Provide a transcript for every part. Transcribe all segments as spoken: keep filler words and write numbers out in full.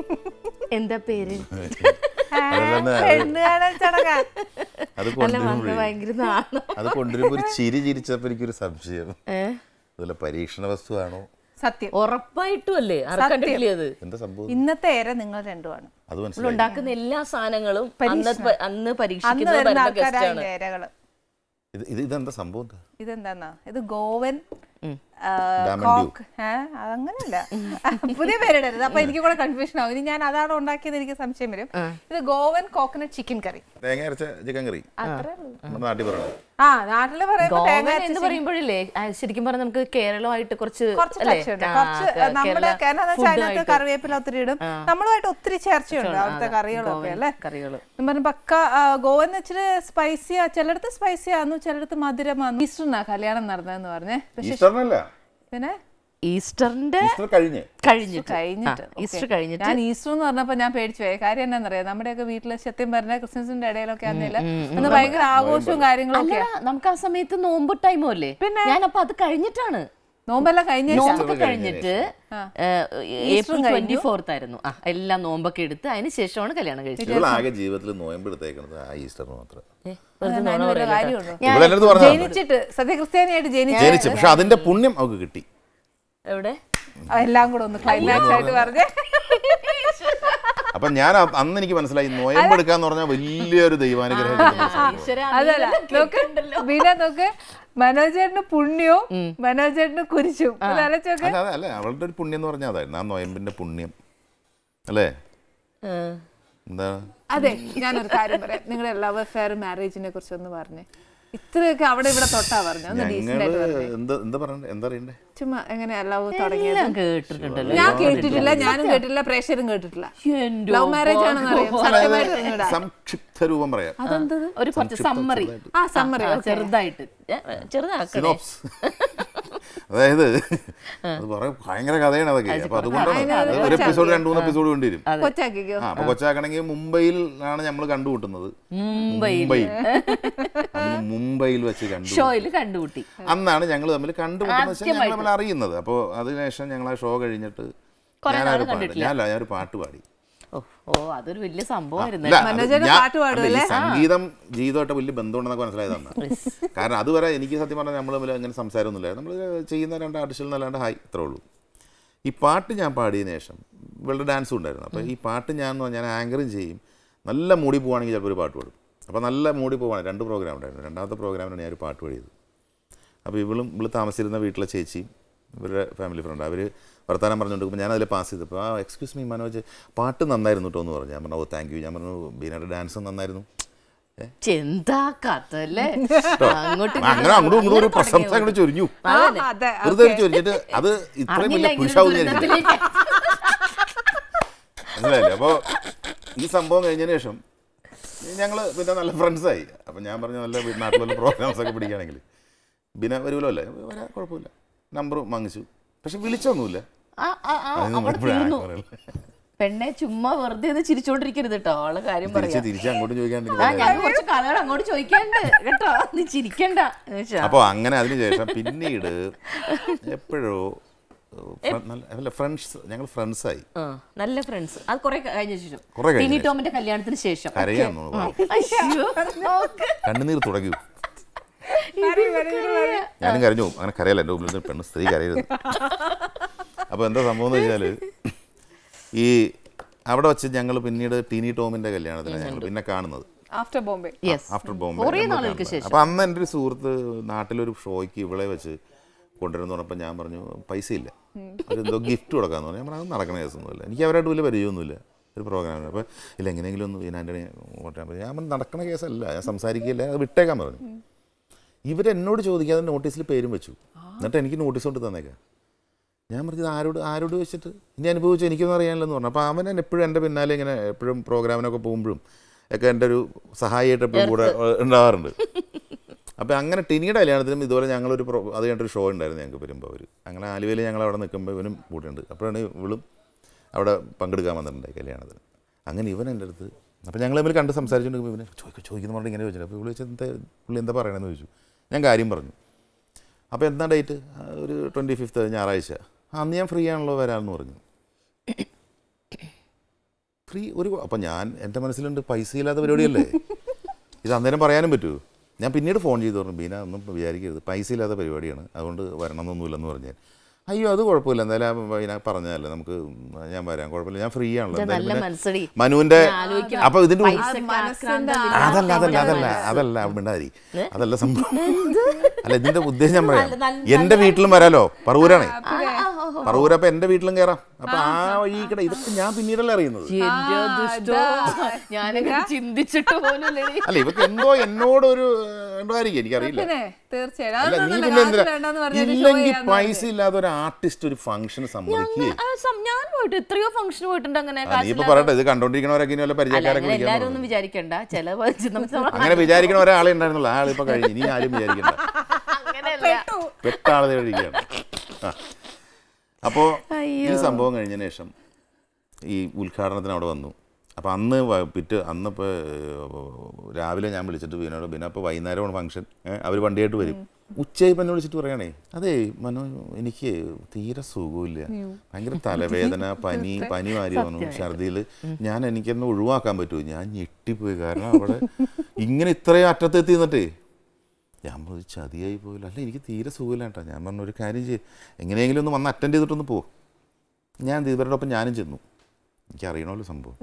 എന്താ പേര്? അത് കൊണ്ടുവരുമ്പോ ഒരു ചിരി ചിരിച്ചപ്പോ എനിക്കൊരു സംശയം, അതുപോലെ പരീക്ഷണ വസ്തുവാണോ? സത്യം ഉറപ്പായിട്ടും അല്ലേ? അത് എന്താ സംഭവം? ഇന്നത്തെ ഏര നിങ്ങൾ രണ്ടുമാണ്. അത് മനസ്സിലായി. ഉണ്ടാക്കുന്ന എല്ലാ സാധനങ്ങളും അന്ന് പരീക്ഷിക്കുന്ന ഏരകള്. ഇത് ഇതെന്താ സംഭവം? ഇതെന്താ? ഇത് ഗോവൻ അതങ്ങനല്ല, പുതിയ പേരിടരുത്, അപ്പൊ എനിക്ക് കൂടെ കൺഫ്യൂഷൻ ആവും. ഇനി ഞാൻ അതാണോ ഉണ്ടാക്കിയത് എനിക്ക് സംശയം വരും. ഇത് ഗോവൻ കോക്കനട്ട് ചിക്കൻ കറി, തേങ്ങ അരച്ച ചിക്കൻ കറി. ആ നാട്ടില് പറയുമ്പോഴല്ലേ ശരിക്കും പറഞ്ഞാൽ നമുക്ക് കേരളമായിട്ട് കുറച്ച് നമ്മുടെ അതിനകത്ത് കറിവേപ്പില ഒത്തിരി ഇടും, നമ്മളുമായിട്ട് ഒത്തിരി ചേർച്ചയുണ്ട് അവിടുത്തെ കറികളൊക്കെ അല്ലേ. കറികള് പറഞ്ഞ പക്ക ഗോവൻ വെച്ചിട്ട് സ്പൈസിയാ, ചിലടത്ത് സ്പൈസിയാന്നു, ചിലടത്ത് മധുരമാന്നു. ഈസ്റ്ററിനാ കല്യാണം നടന്നതെന്ന് പറഞ്ഞേ. പിന്നെ ഈസ്റ്ററിന്റെ കഴിഞ്ഞിട്ട് ഈസ്റ്റർ കഴിഞ്ഞിട്ട് ഞാൻ ഈസ്റ്റർ എന്ന് പറഞ്ഞപ്പോ ഞാൻ പേടിച്ചു പോയി. കാര്യം എന്നാന്നറിയാം, നമ്മുടെയൊക്കെ വീട്ടില് സത്യം പറഞ്ഞ ക്രിസ്ത്യൻസിന്റെ ഇടയിലൊക്കെ ആണെന്നില്ല അന്ന് ഭയങ്കര ആഘോഷവും കാര്യങ്ങളൊക്കെ. നമുക്ക് ആ സമയത്ത് നോമ്പ് ടൈമോ അല്ലേ? പിന്നെ ഞാനപ്പോ അത് കഴിഞ്ഞിട്ടാണ്, നോമ്പെല്ലാം കഴിഞ്ഞ കഴിഞ്ഞിട്ട് ഏപ്രിൽ ട്വന്റി ഫോർത്ത് ആയിരുന്നു. ആ എല്ലാം നോമ്പൊക്കെ എടുത്ത് അതിന് ശേഷമാണ് കല്യാണം കഴിച്ചത്. ജീവിതത്തിൽ നോമ്പ് എടുത്തേക്കുന്നത് ആ ഈസ്റ്റർ മാത്രം. ജനിച്ചിട്ട് സത്യക്രിസ്ത്യാനിയായിട്ട് ജനിച്ചു, പക്ഷെ അതിന്റെ പുണ്യം അവർക്ക് കിട്ടി. എവിടെ എല്ലാം കൂടെ ഒന്ന് ക്ലൈമാക്സ് ആയിട്ട് പറഞ്ഞേ. അപ്പൊ ഞാൻ അന്ന് എനിക്ക് മനസ്സിലായി നോയമ്പ് എടുക്കാന്ന് പറഞ്ഞാൽ വലിയൊരു ദൈവാനുഗ്രഹം. അതല്ല നോക്ക് ബീന, നോക്ക് മനോജേട്ടന് പുണ്യവും മനോജേട്ടന് കുരിശും. അല്ല, അവളുടെ ഒരു പുണ്യം എന്ന് പറഞ്ഞാൽ അതായിരുന്നു ആ നോയമ്പിന്റെ പുണ്യം അല്ലേ? എന്താ? അതെ, ഞാനൊരു കാര്യം പറയാം. നിങ്ങളുടെ ലവ് അഫെയർ മാരേജിനെ കുറിച്ച് ഒന്ന് പറഞ്ഞേ. ഇത്രയൊക്കെ അവിടെ ഇവിടെ തൊട്ടാ പറഞ്ഞു. ചുമ്മാ എങ്ങനെ ലവ് തുടങ്ങിയത് ഞാൻ കേട്ടിട്ടില്ല, ഞാനും കേട്ടിട്ടില്ല, പ്രേക്ഷകരും കേട്ടിട്ടില്ല. ലവ് മാരേജ് ആണെന്ന് അറിയാം. സംക്ഷിപ്ത രൂപം പറയാം. അതെന്തത്? ഒരു കുറച്ച് സമ്മറി. ആ സമ്മറി ചെറുതായിട്ട് ചെറുതാക്കണേ. അതായത് അത് ഭയങ്കര കഥയാണ് അതൊക്കെ. അപ്പൊ അതുകൊണ്ടാണ് ഒരു എപ്പിസോഡ് രണ്ടു മൂന്ന് എപ്പിസോഡ് കൊണ്ടുവരും. അപ്പൊ കൊച്ചാക്കണമെങ്കിൽ മുംബൈയിൽ ആണ് നമ്മൾ കണ്ടുമുട്ടുന്നത്. മുംബൈയിൽ മുംബൈയിൽ വെച്ച് കണ്ടുമുട്ടി. അന്നാണ് ഞങ്ങൾ തമ്മിൽ കണ്ടുമുട്ടുന്നത്, ഞങ്ങൾ തമ്മിൽ അറിയുന്നത്. അപ്പോൾ അതിനുശേഷം ഞങ്ങൾ ആ ഷോ കഴിഞ്ഞിട്ട് ഞാനൊരു പാട്ട് ഞാനല്ല ഞാനൊരു പാട്ട് പാടി. അതൊരു വലിയ സംഭവമായിരുന്നു. സംഗീതം ജീവിതമായിട്ട് വലിയ ബന്ധമുണ്ടെന്നൊക്കെ മനസ്സിലായതാണ്. കാരണം അതുവരെ എനിക്ക് സത്യം പറഞ്ഞാൽ നമ്മൾ തമ്മിൽ അങ്ങനെ സംസാരമൊന്നുമില്ല. നമ്മൾ ചെയ്യുന്ന രണ്ട് ആർട്ടിസ്റ്റുകൾ എന്നല്ലാണ്ട് ഹായ് ഇത്രേ ഉള്ളൂ. ഈ പാട്ട് ഞാൻ പാടിയതിനു ശേഷം ഇവളുടെ ഡാൻസും ഉണ്ടായിരുന്നു. അപ്പോൾ ഈ പാട്ട് ഞാൻ ഞാൻ ആങ്കറും ചെയ്യും. നല്ല മൂടി പോവുകയാണെങ്കിൽ ചിലപ്പോൾ ഒരു പാട്ട് പാടും. അപ്പോൾ നല്ല മൂടി പോവാണ്. രണ്ട് പ്രോഗ്രാം ഉണ്ടായിരുന്നു. രണ്ടാമത്തെ പ്രോഗ്രാമിനാണ് ഞാൻ ഒരു പാട്ട് പാടിയത്. അപ്പോൾ ഇവളും ഇവള് താമസിച്ചിരുന്ന വീട്ടിലെ ചേച്ചിയും ഇവരുടെ ഫാമിലി ഫ്രണ്ട് അവർ വർത്താനം പറഞ്ഞുകൊണ്ടിരിക്കുമ്പോൾ ഞാൻ അതിൽ പാസ് ചെയ്തപ്പോൾ ആ എക്സ്ക്യൂസ് മീ മനോജ് പാട്ട് നന്നായിരുന്നു കേട്ടോ എന്ന് പറഞ്ഞു. ഞാൻ പറഞ്ഞു ഓ താങ്ക് യു. ഞാൻ പറഞ്ഞു ബീനയുടെ ഡാൻസ് നന്നായിരുന്നു. അങ്ങനെ അങ്ങോട്ടും ഇങ്ങോട്ടും ഒരു പ്രശംസ അങ്ങോട്ട് ചൊരിഞ്ഞു, വെറുതെ ചൊരിഞ്ഞിട്ട് അത് ഇത്രയും വലിയ പുരുഷാവും മനസ്സിലായില്ലേ. അപ്പോൾ ഈ സംഭവം കഴിഞ്ഞതിന് ശേഷം ഞങ്ങൾ പിന്നെ നല്ല ഫ്രണ്ട്സായി. അപ്പം ഞാൻ പറഞ്ഞു നല്ല നാട്ടിലുള്ള പ്രോഗ്രാംസ് ഒക്കെ പിടിക്കുകയാണെങ്കിൽ പിന്നെ വരുമല്ലോ അല്ലേ, വരാൻ കുഴപ്പമില്ല. നമ്പർ വാങ്ങിച്ചു, പക്ഷെ വിളിച്ചൊന്നുമില്ല. പെണ്ണെ ചുമ്മാ വെറുതെ ചിരിച്ചോണ്ടിരിക്കരുത് കേട്ടോ. അവളെ കാര്യം തിരിച്ച് അങ്ങോട്ട് ചോദിക്കാണ്ട് കുറച്ച് കഥകൾ അങ്ങോട്ട് ചോദിക്കാണ്ട് കേട്ടോ, നീ ചിരിക്കണ്ട. അപ്പോൾ അങ്ങനെ അതിനുശേഷം പിന്നീട് എപ്പോഴോ ഫ്രണ്ട്സ് ഞങ്ങൾ ഫ്രണ്ട്സായി, നല്ല ഫ്രണ്ട്സ്. അത് കുറെ കഴിഞ്ഞ ശേഷം ടിനി ടോമിന്റെ കല്യാണത്തിന് ശേഷം കണ്ണുനീർ തുടങ്ങി. ഞാനും കരഞ്ഞു. അങ്ങനെ കരയല്ല, എൻ്റെ മുമ്പിൽ പെണ്ണ് സ്ത്രീ കരയരുത്. അപ്പോൾ എന്താ സംഭവം എന്ന് വെച്ചാൽ ഈ അവിടെ വെച്ച് ഞങ്ങൾ പിന്നീട് ടിനി ടോമിന്റെ കല്യാണത്തിലാണ് ഞങ്ങൾ പിന്നെ കാണുന്നത്. ആഫ്റ്റർ ബോംബെ. ആഫ്റ്റർ ബോംബെ. അപ്പോൾ അന്ന് എൻ്റെ ഒരു സുഹൃത്ത് നാട്ടിലൊരു ഷോയ്ക്ക് ഇവളെ വെച്ച് കൊണ്ടുവരുമെന്ന് പറഞ്ഞപ്പോൾ ഞാൻ പറഞ്ഞു പൈസ ഇല്ല, അതെന്തോ ഗിഫ്റ്റ് കൊടുക്കാമെന്ന് പറഞ്ഞു. ഞാൻ പറഞ്ഞു അത് നടക്കണ കേസൊന്നുമില്ല, എനിക്ക് അവരായിട്ട് വലിയ പരിചയമൊന്നുമില്ല ഒരു പ്രോഗ്രാമിന്. അപ്പോൾ ഇല്ല എങ്ങനെയെങ്കിലും ഒന്ന് ആൻ്റണി ഓട്ടാൻ പറ്റും. ഞാൻ നടക്കണ കേസല്ല, ഞാൻ സംസാരിക്കില്ല, അത് വിട്ടേക്കാൻ പറഞ്ഞു. ഇവരെന്നോട് ചോദിക്കാതെ നോട്ടീസിൽ പേരും വെച്ചു. എന്നിട്ട് എനിക്ക് നോട്ടീസ് കൊണ്ട് തന്നേക്കാം. ഞാൻ പറഞ്ഞത് ആരോട് ആരോട് വെച്ചിട്ട് ഇനി അനുഭവിച്ചു എനിക്കൊന്നും അറിയാനില്ലെന്ന് പറഞ്ഞു. അപ്പോൾ അവൻ എപ്പോഴും എൻ്റെ പിന്നാലെ ഇങ്ങനെ എപ്പോഴും പ്രോഗ്രാമിനൊക്കെ പോകുമ്പോഴും ഒക്കെ എൻ്റെ ഒരു സഹായിയായിട്ട് എപ്പോഴും കൂടെ ഉണ്ടാവാറുണ്ട്. അപ്പോൾ അങ്ങനെ ടിനിയുടെ കല്യാണത്തിനും ഇതുപോലെ ഞങ്ങളൊരു പ്രോ അത് കഴിഞ്ഞിട്ടൊരു ഷോ ഉണ്ടായിരുന്നു ഞങ്ങൾക്ക് വരുമ്പോൾ അവർ അങ്ങനെ ആലുവയിൽ ഞങ്ങൾ അവിടെ നിൽക്കുമ്പോൾ ഇവനും കൂടെയുണ്ട്. അപ്പോഴാണ് ഇവളും അവിടെ പങ്കെടുക്കാൻ വന്നിട്ടുണ്ടായി കല്യാണത്തിന്. അങ്ങനെ ഇവൻ എൻ്റെ അടുത്ത് അപ്പോൾ ഞങ്ങൾ തമ്മിൽ കണ്ട് സംസാരിച്ചുകൊണ്ടിരിക്കുമ്പോൾ ഇവനെ ചോദിക്കും ചോദിക്കുന്ന പറഞ്ഞിട്ട് ഇങ്ങനെ ചോദിച്ചിട്ട് അപ്പോൾ ഇവള് ചോദിച്ചാൽ എന്താ പുള്ളി എന്താ പറയണമെന്ന് ചോദിച്ചു. ഞാൻ കാര്യം പറഞ്ഞു. അപ്പോൾ എന്താ ഡേറ്റ്? ഒരു ട്വൻറ്റി ഫിഫ്ത്ത് ഞായറാഴ്ച. അന്ന് ഞാൻ ഫ്രീ ആണല്ലോ വരാമെന്ന് പറഞ്ഞു. ഫ്രീ ഒരു അപ്പം ഞാൻ എൻ്റെ മനസ്സിലുണ്ട് പൈസ ഇല്ലാത്ത പരിപാടിയല്ലേ, ഇത് അന്നേരം പറയാനും പറ്റുമോ? ഞാൻ പിന്നീട് ഫോൺ ചെയ്ത് പറഞ്ഞു, ബീന ഒന്നും വിചാരിക്കരുത്, പൈസ ഇല്ലാത്ത പരിപാടിയാണ്, അതുകൊണ്ട് വരണമെന്നൊന്നുമില്ലെന്ന് പറഞ്ഞാൽ. അയ്യോ അത് കുഴപ്പമില്ല, എന്തായാലും ബീന പറഞ്ഞതല്ലേ, നമുക്ക് ഞാൻ വരാം, കുഴപ്പമില്ല, ഞാൻ ഫ്രീ ആണല്ലോ മനുവിൻ്റെ. അപ്പോൾ ഇതിൻ്റെ അതല്ല അതല്ല അതല്ല അതല്ല മിണ്ടാതി അതല്ല സംഭവം. അല്ല ഇതിൻ്റെ ഉദ്ദേശം ഞാൻ പറയാം, എൻ്റെ വീട്ടിലും വരാലോ, പറവൂരാണേ, പറവൂരപ്പം എൻ്റെ വീട്ടിലും കയറാം. അപ്പൊ ആ ഈ കട ഇതൊക്കെ ഞാൻ പിന്നീടല്ലേ അറിയുന്നത്. ചിന്തിച്ചിട്ട് പോലും അല്ല ഇവക്ക് എന്തോ എന്നോട് ഒരു എന്തോ ആയിരിക്കും, എനിക്കറിയില്ല. അല്ല നീ പിന്നെ എന്തിനാ ഇല്ലെങ്കിൽ പൈസ ഇല്ലാതെ ഒരു ആർട്ടിസ്റ്റ് ഒരു ഫംഗ്ഷൻ സമ്മതിക്കുക. ഞാൻ പോയിട്ട് എത്രയോ ഫംഗ്ഷൻ പോയിട്ടുണ്ട് അങ്ങനെ. നീ ഇപ്പൊ പറയട്ടെ, ഇത് കണ്ടോണ്ടിരിക്കണവരൊക്കെ ഇനി വല്ല പരിചയക്കാരൊക്കെ എല്ലാരും ഒന്നും വിചാരിക്കണ്ട, ചില അങ്ങനെ വിചാരിക്കണ ഒരാളെ ഉണ്ടായിരുന്നുള്ളൂ, ആ ആളിപ്പോ കഴിഞ്ഞു, ഇനി ആരും വിചാരിക്കണ്ട, പെട്ടാളെ കഴിക്കുകയാണ്. അപ്പോൾ ഈ സംഭവം കഴിഞ്ഞതിന് ശേഷം ഈ ഉദ്ഘാടനത്തിന് അവിടെ വന്നു. അപ്പോൾ അന്ന് പിറ്റ് അന്നിപ്പോൾ രാവിലെ ഞാൻ വിളിച്ചിട്ട് ബീനോട്, ബീന അപ്പോൾ വൈകുന്നേരമാണ് ഫംഗ്ഷൻ, അവർ വണ്ടിയായിട്ട് വരും. ഉച്ചയായി എന്നെ വിളിച്ചിട്ട് പറയണേ, അതെ മനോ എനിക്ക് തീരെ സുഖമില്ല, ഭയങ്കര തലവേദന, പനി പനി മാറി വന്നു, ഛർദിയിൽ, ഞാൻ എനിക്കെന്നെ ഒഴിവാക്കാൻ പറ്റുമോ? ഞാൻ ഞെട്ടിപ്പോയി, കാരണം അവിടെ ഇങ്ങനെ ഇത്രയും അറ്റത്തെത്തി നിന്നിട്ടേ ഞാൻ പറഞ്ഞു ചതിയായി പോയില്ല. അല്ല എനിക്ക് തീരെ സുഖമില്ല കേട്ടോ. ഞാൻ പറഞ്ഞു ഒരു കാര്യം ചെയ്യും, എങ്ങനെയെങ്കിലും ഒന്ന് വന്ന് അറ്റൻഡ് ചെയ്തിട്ടൊന്ന് പോകും. ഞാൻ ഇവരുടെ ഒപ്പം ഞാനും ചെന്നു, എനിക്ക് അറിയണമല്ലോ സംഭവം.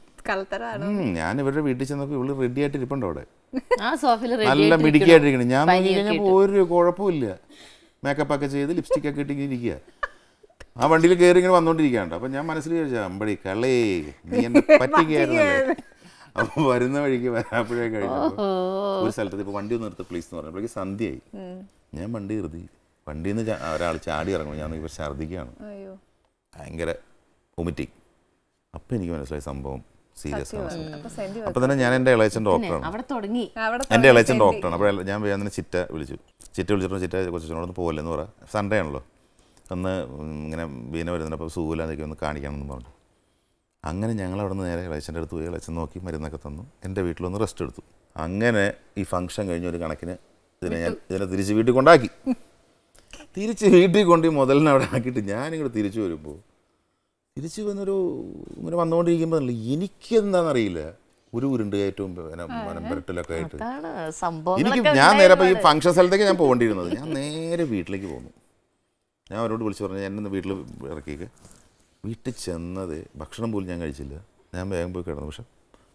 ഞാൻ ഇവരുടെ വീട്ടിൽ ചെന്നപ്പോൾ ഇവള് റെഡി ആയിട്ട് ഇരിപ്പുണ്ടോ അവിടെ, നല്ല മിടിക്കായിട്ടിരിക്കണം. ഞാൻ നോക്കി കഴിഞ്ഞപ്പോൾ ഒരു കുഴപ്പമില്ല, മേക്കപ്പ് ഒക്കെ ചെയ്ത് ലിപ്സ്റ്റിക് ഒക്കെ ഇട്ടിങ്ങനെ ഇരിക്കുക. ആ വണ്ടിയിൽ കയറി ഇങ്ങനെ വന്നോണ്ടിരിക്കാണ്ട്. അപ്പം ഞാൻ മനസ്സിൽ വിചാരിച്ചാൽ അമ്പടി കളേ നീ എന്നെ പറ്റിക്കായിരുന്നല്ലേ. അപ്പം വരുന്ന വഴിക്ക് വരാപ്പോഴേ കഴിഞ്ഞപ്പോൾ ഒരു സ്ഥലത്ത് ഇപ്പോൾ വണ്ടി ഒന്ന് നിർത്തി പ്ലീസ് എന്ന് പറഞ്ഞപ്പോഴേക്ക് സന്ധ്യയായി. ഞാൻ വണ്ടി നിർത്തി, വണ്ടിയിൽ നിന്ന് ഒരാൾ ചാടി ഇറങ്ങും, ഞാൻ ഇവർ ഛർദ്ദിക്കുകയാണ്, ഭയങ്കര വൊമിറ്റിങ്. അപ്പം എനിക്ക് മനസ്സിലായി സംഭവം സീരിയസ് ആണ്. അപ്പം തന്നെ ഞാൻ എൻ്റെ ഇളയച്ചൻ ഡോക്ടറാണ്, എൻ്റെ ഇളയച്ചൻ ഡോക്ടറാണ്. അപ്പോൾ ഞാൻ വേഗം ചിറ്റ വിളിച്ചു, ചിറ്റ വിളിച്ചിട്ട് ചിറ്റ കൊച്ചിനോടൊന്ന് പോകല്ലെന്ന് പറയാം, സൺഡേ ആണല്ലോ, ഒന്ന് ഇങ്ങനെ ബീന വരുന്നുണ്ട്, അപ്പോൾ സുഖമില്ലാതൊക്കെ ഒന്ന് കാണിക്കണമെന്ന് പറഞ്ഞു. അങ്ങനെ ഞങ്ങൾ അവിടെ നിന്ന് നേരെ ഇളയച്ചൻ്റെ അടുത്ത് പോയി, ഇളയച്ചൻ നോക്കി മരുന്നൊക്കെ തന്നു, എൻ്റെ വീട്ടിലൊന്ന് റെസ്റ്റ് എടുത്തു. അങ്ങനെ ഈ ഫംഗ്ഷൻ കഴിഞ്ഞ ഒരു കണക്കിന് ഇതിനെ ഞാൻ ഇതിനെ തിരിച്ച് വീട്ടിൽ കൊണ്ടാക്കി. തിരിച്ച് വീട്ടിൽ കൊണ്ട് മുതലിനെ അവിടെ ആക്കിയിട്ട് ഞാനിങ്ങോട്ട് തിരിച്ചു വരുമ്പോൾ തിരിച്ചു വന്നൊരു ഇങ്ങനെ വന്നുകൊണ്ടിരിക്കുമ്പോൾ എനിക്കെന്താണെന്നറിയില്ല, ഒരു ഉരുണ്ട് കയറ്റവും വനമ്പരട്ടിലൊക്കെ ആയിട്ട് എനിക്ക് ഞാൻ നേരെ ഇപ്പോൾ ഈ ഫംഗ്ഷൻ സ്ഥലത്തേക്ക് ഞാൻ പോകേണ്ടിയിരുന്നത്, ഞാൻ നേരെ വീട്ടിലേക്ക് പോന്നു. ഞാൻ അവരോട് വിളിച്ചു പറഞ്ഞു എന്നെ വീട്ടിൽ ഇറക്കിയേക്ക്. വീട്ടിൽ ചെന്നത് ഭക്ഷണം പോലും ഞാൻ കഴിച്ചില്ല, ഞാൻ വേഗം പോയി കിടന്നു. പക്ഷെ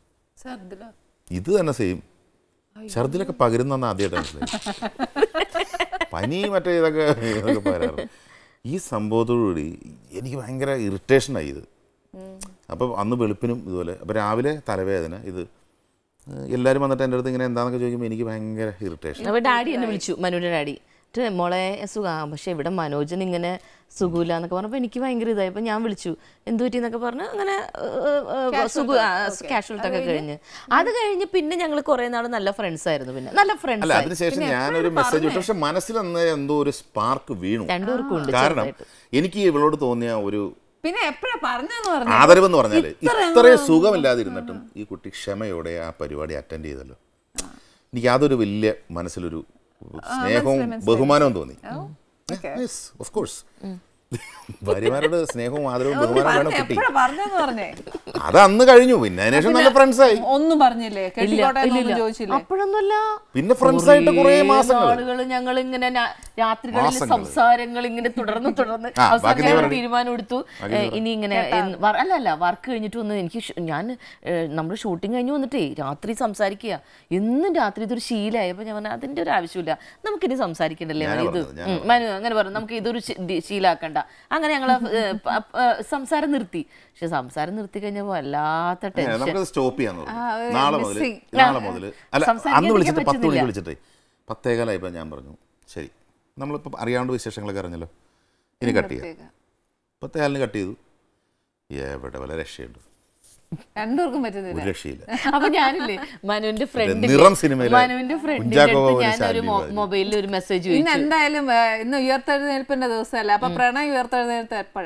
ഇത് തന്നെ സെയിം ഛർദിലൊക്കെ പകരുന്ന ആദ്യമായിട്ട് മനസ്സിലായി. പനി മറ്റേ ഇതൊക്കെ ഇതൊക്കെ പകരാറ്. ഈ സംഭവത്തോടുകൂടി എനിക്ക് ഭയങ്കര ഇറിറ്റേഷനായി ഇത്. അപ്പോൾ അന്ന് വെളുപ്പിനും ഇതുപോലെ, അപ്പോൾ രാവിലെ തലവേദന, ഇത് എല്ലാവരും വന്നിട്ട് എൻ്റെ അടുത്ത് ഇങ്ങനെ എന്താണെന്നൊക്കെ ചോദിക്കുമ്പോൾ എനിക്ക് ഭയങ്കര ഇറിറ്റേഷൻ. ഡാഡി എന്നെ വിളിച്ചു, മനുവിൻ്റെ ഡാഡി, മോളെ സുഖം, പക്ഷെ ഇവിടെ മനോജൻ ഇങ്ങനെ സുഖമില്ല എന്നൊക്കെ പറഞ്ഞപ്പോൾ എനിക്ക് ഭയങ്കര ഇതായി. അപ്പോൾ ഞാൻ വിളിച്ചു, എന്തു പറ്റി എന്നൊക്കെ പറഞ്ഞ് അങ്ങനെ സുഖ കാഷ്വൽട്ടൊക്കെ കഴിഞ്ഞ് അത് കഴിഞ്ഞ് പിന്നെ ഞങ്ങൾ കുറേ നാൾ നല്ല ഫ്രണ്ട്സ് ആയിരുന്നു. പിന്നെ നല്ല ഫ്രണ്ട്സ് അതിനുശേഷം ഞാനൊരു മെസ്സേജ് വിട്ടു, പക്ഷെ മനസ്സിൽ അന്ന് എന്തോ ഒരു സ്പാർക്ക് വീണു രണ്ടുപേർക്കും ഉണ്ട്. കാരണം എനിക്ക് ഇവളോട് തോന്നിയ ഒരു പിന്നെ എപ്പോഴാ പറഞ്ഞെന്ന് പറഞ്ഞു ആദരവ് എന്ന് പറഞ്ഞാൽ ഇത്രയും സുഖമില്ലാതിരുന്നിട്ടും ഈ കുട്ടി ക്ഷമയോടെ ആ പരിപാടി അറ്റൻഡ് ചെയ്തല്ലോ. എനിക്ക് അതൊരു വലിയ മനസ്സിലൊരു സ്നേഹവും ബഹുമാനവും തോന്നി. ഓഫ് കോഴ്സ് ഭാര്യമാരോട് സ്നേഹവും ആദരവും ബഹുമാനവും വേണം കുട്ടി. അത് അന്ന് കഴിഞ്ഞു, പിന്നെ അതിനുശേഷം നല്ല ഫ്രണ്ട്സ് ആയി. ഒന്നും പറഞ്ഞില്ലേ, അപ്പോഴൊന്നുമല്ല, പിന്നെ ഫ്രണ്ട്സ് ആയിട്ട് കുറെ മാസങ്ങൾ ഞങ്ങൾ ഇങ്ങനെ രാത്രികളിൽ സംസാരങ്ങൾ ഇങ്ങനെ തുടർന്ന് തുടർന്ന് അവസാനം തീരുമാനം എടുത്തു ഇനി ഇങ്ങനെ അല്ല അല്ല വർക്ക് കഴിഞ്ഞിട്ട് വന്ന് എനിക്ക് ഞാൻ നമ്മൾ ഷൂട്ടിങ് കഴിഞ്ഞ് വന്നിട്ടേ രാത്രി സംസാരിക്കുക, എന്നും രാത്രി ഇതൊരു ശീലമായി. അപ്പൊ ഞാൻ പറഞ്ഞ അതിന്റെ ഒരു ആവശ്യമില്ല, നമുക്കിനി സംസാരിക്കണ്ടല്ലേ ഇത് മനു അങ്ങനെ പറഞ്ഞു, നമുക്ക് ഇതൊരു ശീലാക്കണ്ട. അങ്ങനെ ഞങ്ങൾ സംസാരം നിർത്തി. പക്ഷെ സംസാരം നിർത്തി കഴിഞ്ഞപ്പോൾ വല്ലാത്ത ടെൻഷൻ. സ്റ്റോപ്പ് ചെയ്യാൻ നാളെ മുതൽ നാളെ മുതൽ അല്ല അന്ന് വിളിച്ചിട്ട് പത്ത് മണിക്ക് വിളിച്ചിട്ടേ പത്തേകാലായപ്പോൾ ഞാൻ പറഞ്ഞു ശരി, നമ്മളിപ്പോൾ അറിയാണ്ട് വിശേഷങ്ങളൊക്കെ അറിഞ്ഞല്ലോ, ഇനി കട്ട് ചെയ്യാം. പത്തേകാലിന് കട്ട് ചെയ്തു. എവിടെ വല്ല രക്ഷയുണ്ട്, രണ്ടുപേർക്കും പറ്റുന്നില്ല, രക്ഷയില്ല. അപ്പൊ ഞാനില്ലേ മനുവിന്റെ ഫ്രണ്ട് മനുവിന്റെ ഫ്രണ്ടിന്റെ ഞാനൊരു മൊബൈലിൽ ഒരു മെസ്സേജ് ഇന്ന് എന്തായാലും ഇന്ന് ഉയർത്തെഴുന്നേൽപ്പിന്റെ ദിവസമല്ല, അപ്പൊ പ്രണയം ഉയർത്തെഴുന്നേൽപ്പ് എപ്പോഴാ?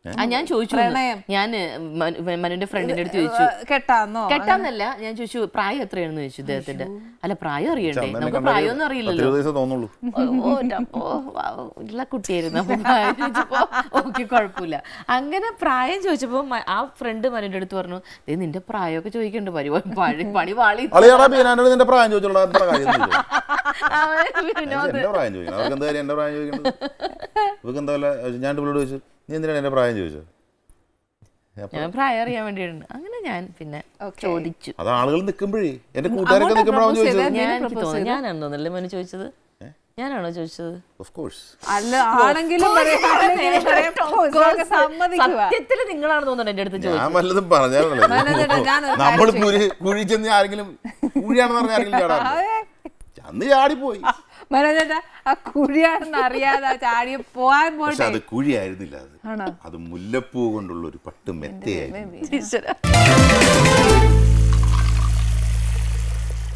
ആ ഞാൻ ചോദിച്ചു ഞാൻ മനുവിന്റെ ഫ്രണ്ടിന്റെ അടുത്ത് ചോദിച്ചു കെട്ടാന്നോ കെട്ടാന്നല്ല ഞാൻ ചോദിച്ചു പ്രായം എത്രയാണെന്ന് ചോദിച്ചു ഇദ്ദേഹത്തിന്റെ അല്ല പ്രായം അറിയണ്ടേ നമുക്ക് പ്രായമൊന്നും അറിയില്ലല്ലോ ഉള്ള കുട്ടിയായിരുന്നു അപ്പൊ പ്രായം ചോദിച്ചപ്പോ ഓക്കെ കുഴപ്പമില്ല അങ്ങനെ പ്രായം ചോദിച്ചപ്പോ ആ ഫ്രണ്ട് മനുവിന്റെ അടുത്ത് പറഞ്ഞു നിന്റെ പ്രായമൊക്കെ ചോദിക്കണ്ട് പരിപാടി പണി വാളി പ്രായം ചോദിച്ചോളൂ ഞാൻ ചോദിച്ചു നീ എന്തിനാണ് എന്റെ പ്രായം ചോദിച്ചത് ഞാൻ പ്രായം അറിയാൻ വേണ്ടിയിട്ടുണ്ട് അങ്ങനെ ഞാൻ പിന്നെ ചോദിച്ചു അത് ആളുകൾ നിൽക്കുമ്പോഴേ എന്റെ കൂട്ടുകാരൊക്കെ നിൽക്കുമ്പോഴാണ് ചോദിച്ചത് ഞാനാണോ തോന്നല്ലേ മനു ചോദിച്ചത് ഞാനാണോ ചോദിച്ചത് സത്യത്തില് നിങ്ങളാണ് തോന്നുന്നത് എന്റെ അടുത്ത് ചോദിച്ചത് ഞാൻ വല്ലതും പറഞ്ഞാണല്ലോ നമ്മൾ കുഴി ചെന്ന് ആരെങ്കിലും കുഴിയാണെന്ന് പറഞ്ഞ ആരെങ്കിലും ചാടാറുണ്ടോ അന്ന് ചാടിപ്പോയി മനോജേട്ടാ ആ കുഴിയാണെന്ന് അറിയാതെ ചാടി പോവാൻ പോട്ടെ അത് കുഴിയായിരുന്നില്ല അത് അത് മുല്ലപ്പൂ കൊണ്ടുള്ള ഒരു പട്ട് മെത്തയായിരുന്നു.